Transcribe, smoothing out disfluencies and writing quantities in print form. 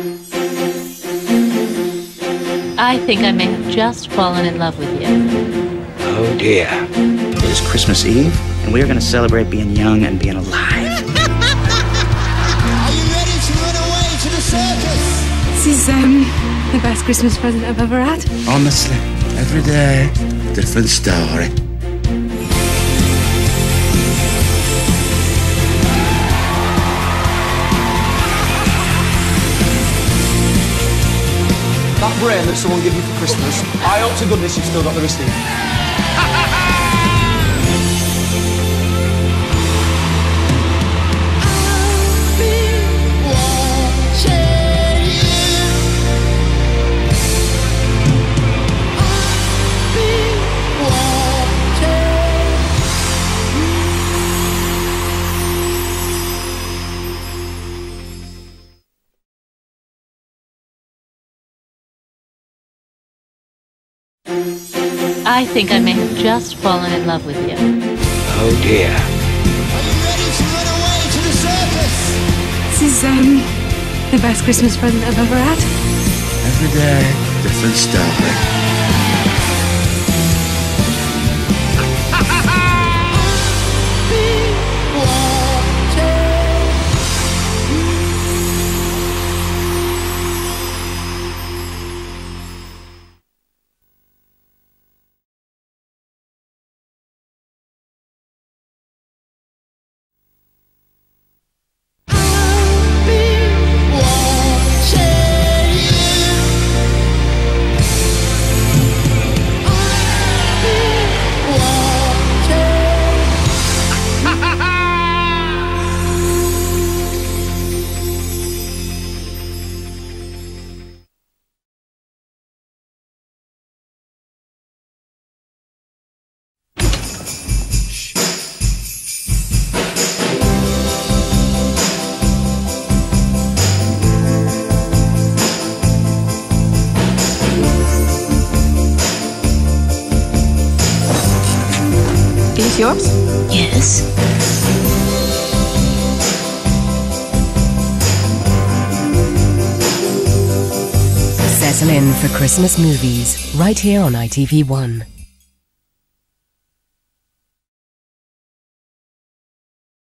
I think I may have just fallen in love with you. Oh dear. It is Christmas Eve, and we are going to celebrate being young and being alive. Are you ready to run away to the circus? This is the best Christmas present I've ever had. Honestly, every day, different story. That brain that someone gave you for Christmas, I hope to goodness you've still got the receipt. I think I may have just fallen in love with you. Oh dear. Are you ready to run away to the circus? This is the best Christmas present I've ever had. Every day, different story. Is yours? Yes. Settle in for Christmas movies right here on ITV1.